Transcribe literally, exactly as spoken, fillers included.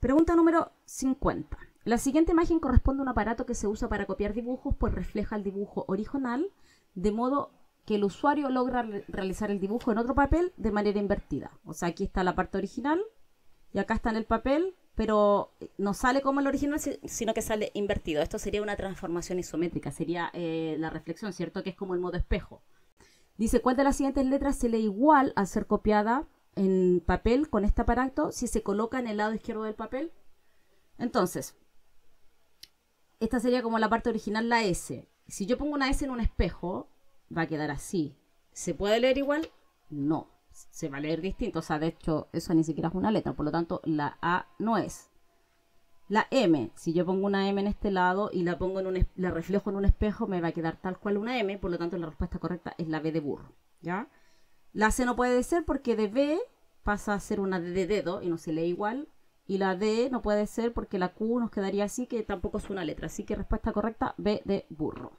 Pregunta número cincuenta. La siguiente imagen corresponde a un aparato que se usa para copiar dibujos, pues refleja el dibujo original, de modo que el usuario logra re realizar el dibujo en otro papel de manera invertida. O sea, aquí está la parte original y acá está en el papel, pero no sale como el original, sino que sale invertido. Esto sería una transformación isométrica, sería eh, la reflexión, ¿cierto? Que es como el modo espejo. Dice, ¿cuál de las siguientes letras se lee igual al ser copiada en papel con este aparato si se coloca en el lado izquierdo del papel? Entonces, esta sería como la parte original, la S. Si yo pongo una S en un espejo, va a quedar así. ¿Se puede leer igual? No. Se va a leer distinto. O sea, de hecho, eso ni siquiera es una letra. Por lo tanto, la A no es. La M, si yo pongo una M en este lado y la pongo en un, la reflejo en un espejo, me va a quedar tal cual una M. Por lo tanto, la respuesta correcta es la B de burro. ¿Ya? La C no puede ser porque de B pasa a ser una D de dedo y no se lee igual. Y la D no puede ser porque la Q nos quedaría así, que tampoco es una letra. Así que respuesta correcta, B de burro.